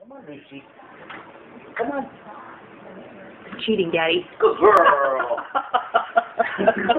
Come on, Lucy. Come on. Cheating, Daddy. Good girl.